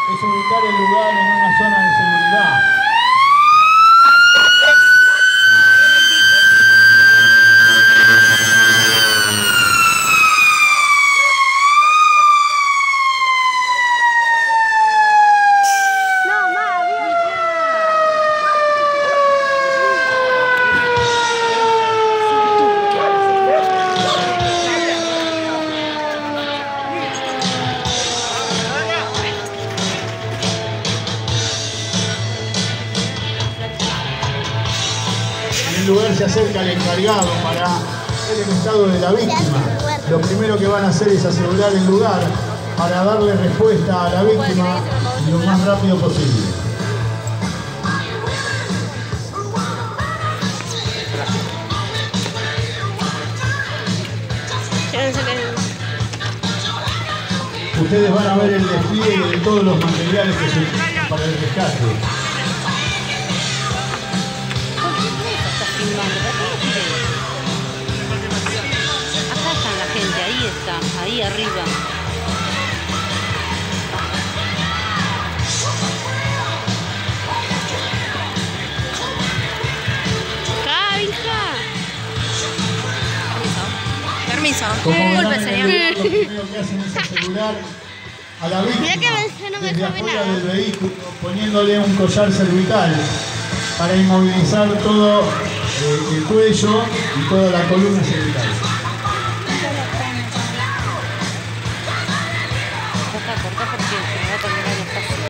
es ubicar el lugar en una zona de seguridad. En el lugar se acerca el encargado para ver el estado de la víctima. Lo primero que van a hacer es asegurar el lugar para darle respuesta a la víctima lo más rápido posible. Ustedes van a ver el despliegue de todos los materiales que se utilizan para el rescate. Acá está la gente, ahí está, ahí arriba. Acá, hija. Permiso. Disculpe, señor. Lo primero que hacen es asegurar a la víctima desde afuera del vehículo, poniéndole un collar cervical para inmovilizar todo el cuello y toda la columna cervical.